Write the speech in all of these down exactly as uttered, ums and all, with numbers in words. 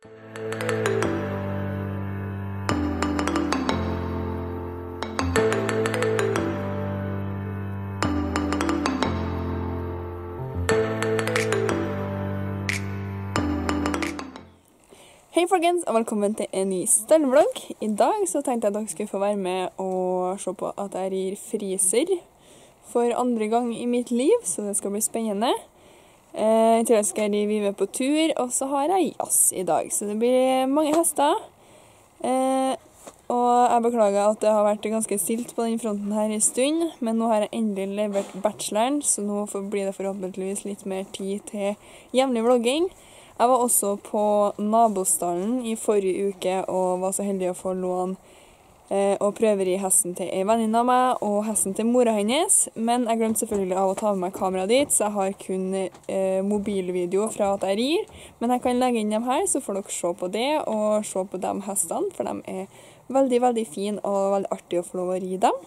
Hei folkens, og velkommen til en ny stallvlogg. I dag så tenkte jeg at dere skulle få være med og se på at jeg rir friser for andre gang i mitt liv, så det skal bli spennende. Eh, I tillegg skal jeg ri Vive på tur, og så har jeg jazz i dag, så det blir mange hester. Eh, og jeg beklager at det har vært ganske stilt på den fronten her i stund, men nå har jeg endelig levert bacheloren, så nå blir det forhåpentligvis litt mer tid til jevnlig vlogging. Jeg var også på nabostallen i forrige uke og var så heldig å få låne eh, og prøveri hesten til en venninne av meg og hesten til mora hennes. Men jeg glemte selvfølgelig av å ta med meg kamera dit, så jeg har kun eh, mobilvideo fra at jeg rir. Men jeg kan legge inn dem her, så får dere se på det og se på de hestene, for de er veldig, veldig fine og veldig artig å få lov å ri dem.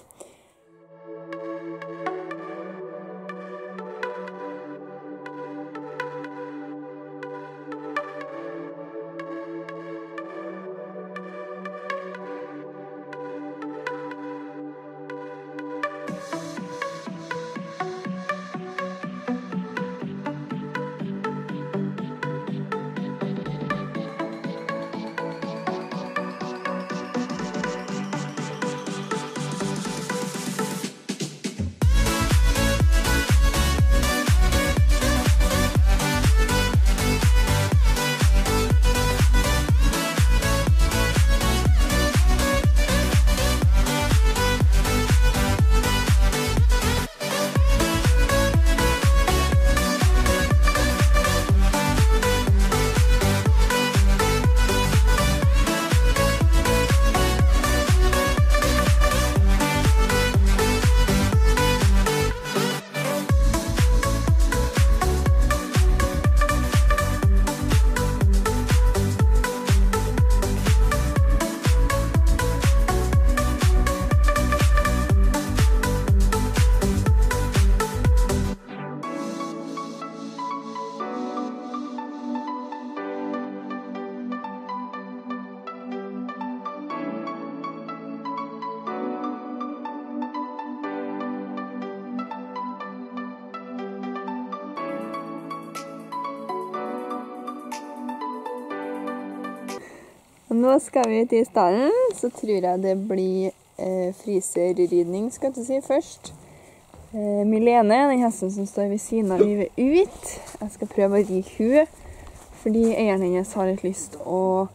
Nå skal vi ut i stallen, så tror jeg det blir eh, friserridning, skal jeg si, først. Eh, Milene, den hesten som står ved siden av Vive ut. Jeg skal prøve å ri hun, fordi eieren hennes har litt lyst å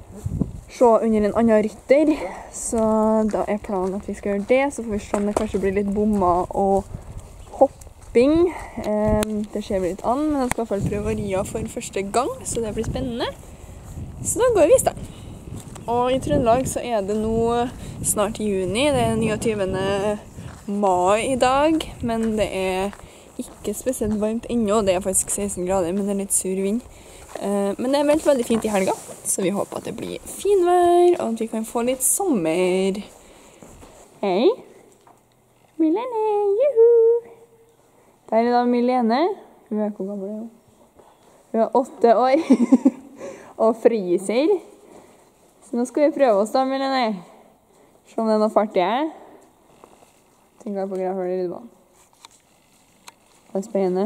se under en annen rytter. Så da er planen at vi skal gjøre det, så får vi se om det kanskje blir litt bommer og hopping. Eh, det skjer litt an, men jeg skal i hvert fall prøve å ri henne for første gang, så det blir spennende. Så da går vi i stallen. Og i Trøndelag så er det nå snart juni, det er niogtyvende mai i dag, men det er ikke spesielt varmt ennå, det er faktisk seksten grader, men det er litt sur vind. Men det er veldig, veldig fint i helga, så vi håper at det blir finvær, og at vi kan få litt sommer. Hei! Milene, juhu! Der er da Milene. Hun er hvor gammel er hun? Hun er åtte år. Og friser. Så nå skal vi prøve oss da, Milene. Se om det er noe fart i her. Tenker jeg på greia før det rydder banen. Det er spennende.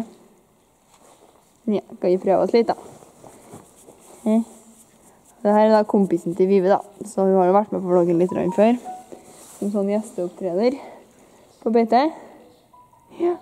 Ja, kan vi prøve oss litt da. Okay. Dette er da kompisen til Vive da, så hun har jo vært med på vloggen litt før. Som sånn gjesteopptreder på beite. Ja.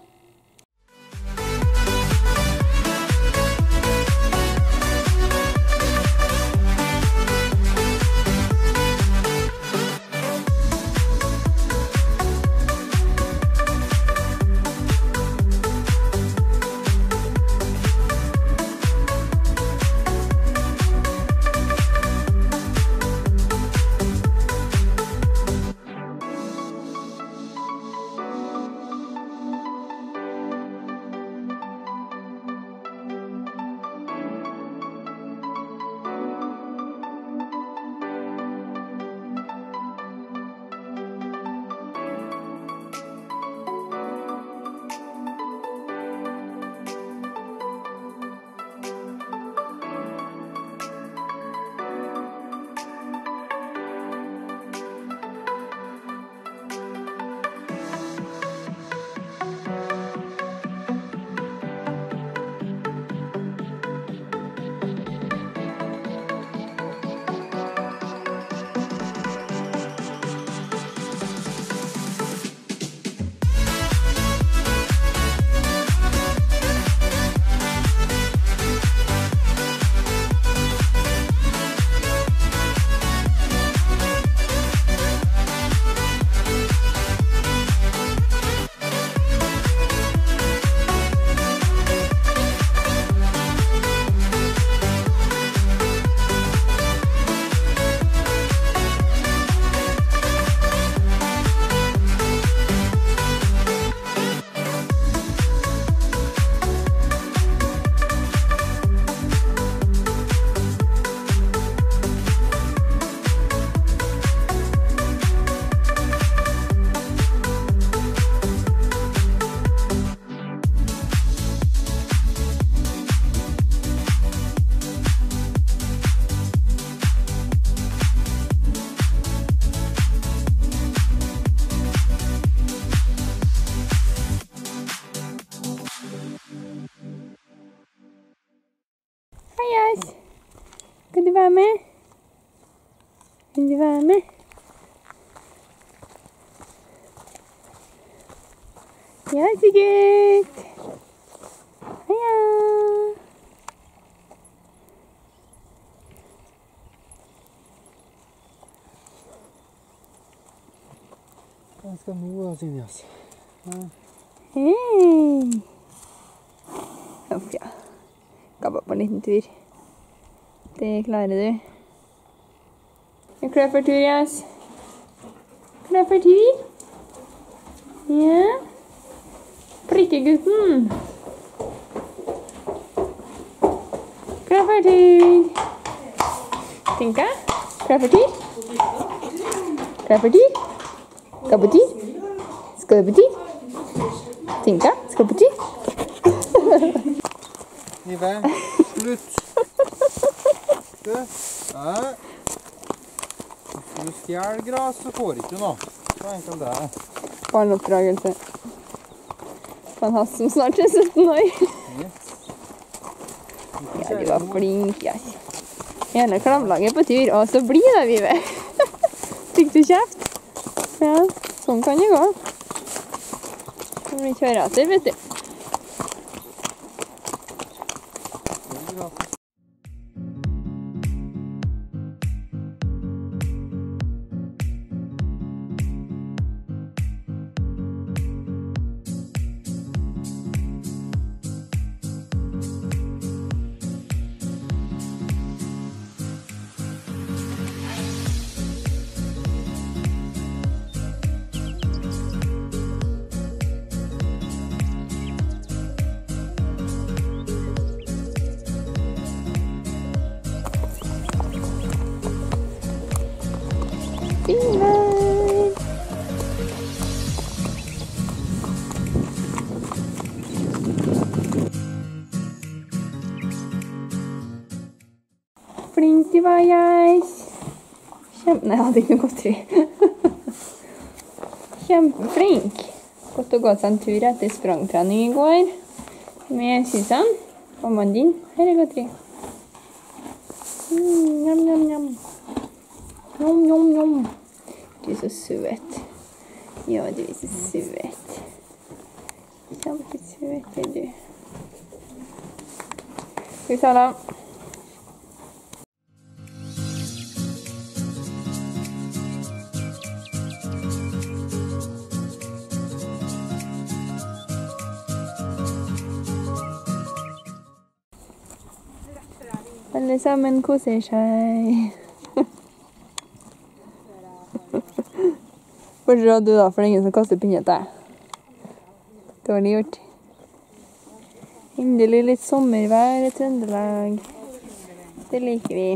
Vil du være med? Ja, så gutt. Heia. Jeg skal nå oss inn i oss. Hei. Uff, ja. Skal bare på en liten tur. Det klarer du. Er du klar for tur, Jas? Klar for tur? Ja. Prikkegutten. Klar for tur. Tinka? Klar for tur? Klar for tur? Skal på tur? Skal du på tur? Tinka, skal på tur? Nive, slutt. Du, ja. Hvis du stjeler gras, så får ikke du noe. Så enkelt det er. Barneoppdragelse. For en hast som snart er sytten år. Yes. Ja, du var flink, ja. Hele klamlaget på tur, og så blir det, Vive. Fikk du kjeft? Ja, sånn kan det gå. Det blir kjøreater, vet du. Fin vei. Flink du var, jeg. Kjempe... Nei, jeg hadde ikke noe godteri. Kjempeflink. Godt å gå seg en tur etter sprangtrening i går. Med Susan. Mammaen din. Her er godteri. Mm, njam, njam, njam. Njom, njom, njom. Du er så søt. Ja, du er så søt. Kjempesøt er du. Skal vi ta da? Alle sammen koser seg. Fortsatt du da, for det er ingen som kaster pinne til deg. Dårlig gjort. Endelig litt sommervær i Trøndelag. Det liker vi.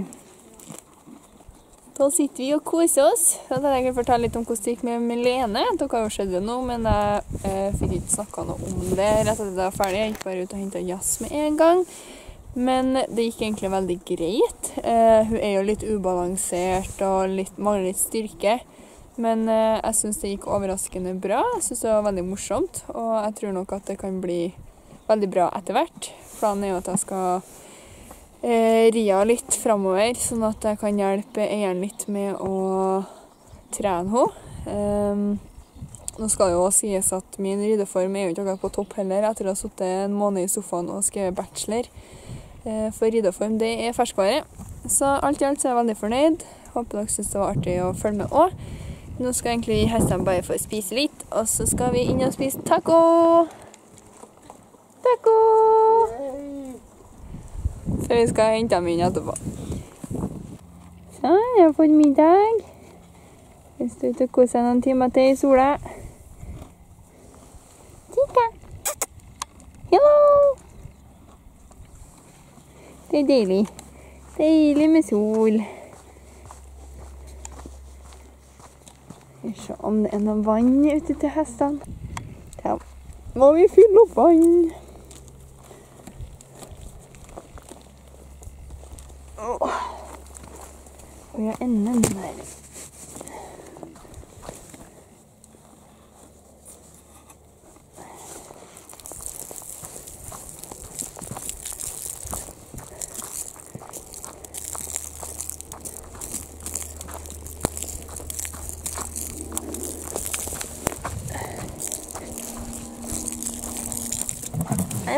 Da sitter vi og koser oss. Da hadde jeg fortalt litt om hvordan det gikk med Milene. Dere har jo skjedd det nå, men jeg eh, fikk ikke snakket noe om det rett etter det var ferdig. Jeg gikk bare ut og hentet jazz med en gang. Men det gikk egentlig veldig greit. Eh, hun er jo litt ubalansert og litt, mangler litt styrke. Men eh, jeg synes det gikk overraskende bra. Jeg synes det var veldig morsomt, og jeg tror nok at det kan bli veldig bra etter hvert. Planen er jo at jeg skal eh, ri av litt fremover, sånn at jeg kan hjelpe eieren litt med å trene henne. Um, nå skal det jo også sies at min rideform er jo ikke akkurat på topp heller, etter å ha sittet en måned i sofaen og skrevet bachelor. Eh, for rideform, det er ferskvare. Så alt i alt så er jeg veldig fornøyd. Håper dere synes det var artig å følge med også. Nå skal egentlig hestene bare få spise litt, og så skal vi inn og spise taco! Taco! Så vi skal hente dem inn etterpå. Sånn, jeg har fått middag. Vi står ute og koser noen timer til i sola. Tika! Hello! Det er deilig. Deilig med sol. Vi skal se om det er noe vann ute til hestene. Da må vi fylle opp vann. Åh. Og jeg ender den der.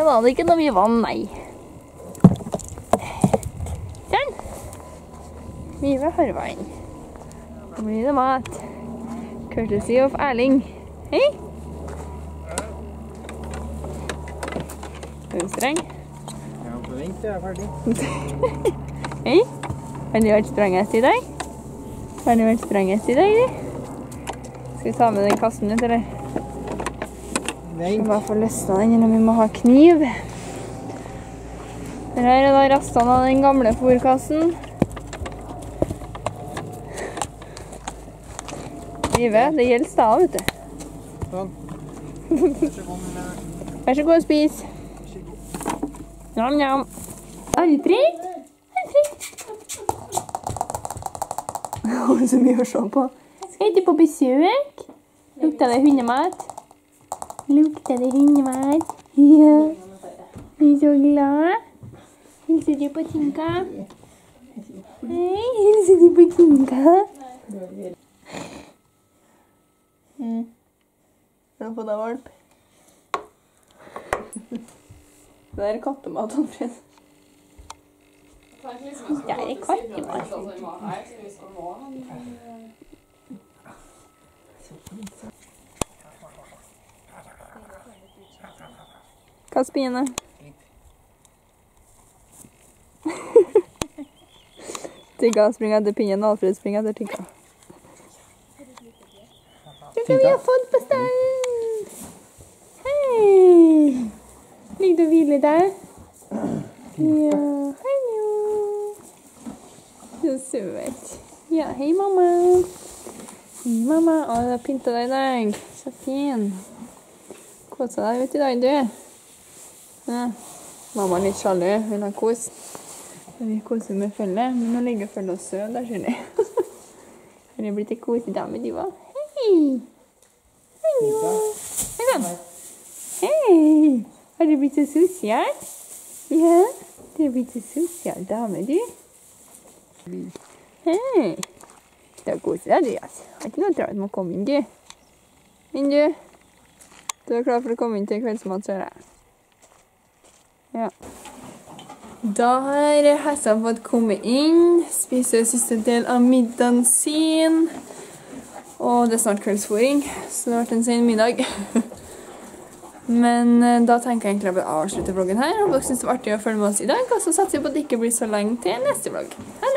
var det ikke noe mye vann, nei. Sånn. Vive har vann. Nå blir det mat. Courtesy of Erling. Hei. Er du streng? Ja, på vent, jeg er ferdig. Hei. Har du vært strengest i dag? Har du vært strengest i dag, du? Skal vi ta med den kassen ut, eller? Nei. Vi må bare få løsnet den, eller vi må ha kniv. Her er da rastene av den gamle fôrkassen. Vive, det gjelder stav, vet du. Sånn. Vær så god, Mille. Vær så god og spis. Njam, njam. Alfred? Alfred? Det er så mye å se på. Skal du på besøk? Lukter det hundemat? Lukter det hundemat? Ja. Er du så glad? Hilser du på Tinka? Hei, hilser du på Tinka? Mm. Har du fått deg valp? Det er kattemat, Alfred. Det er kattemat. Hva spine? Tinka springer etter pinnen, Alfred springer etter Tinka. Se hva vi har fått på stand! Hei! Ligger du og hviler deg? Ja, hallo! Så søt. Ja, hei mamma. Hei mamma. Å, du har pyntet deg i dag. Så fin. Kåset deg ut i dag, du. Ja. Mamma er litt sjalu. Hun har kos. Vi koser med følge, men nå ligger følge og søv der, skjønner jeg. Har du blitt en kosedame, du også? Hei! Hallo! Hei da! Hei! Har du blitt så sosial? Ja, du har blitt så sosial dame, du. Hei! Da koser deg, du, altså. Har ikke noe travlt med å komme inn, du. Inn, du. Du er klar for å komme inn til kveldsmat, ser jeg. Ja. Da har hestene fått komme inn, spise siste del av middagen sin. Og det er snart kveldsfôring, så det har vært en sen middag. Men da tenker jeg egentlig å avslutte vloggen her. Håper dere synes det var artig å følge med oss i dag, og så satser jeg på at det ikke blir så lenge til neste vlogg.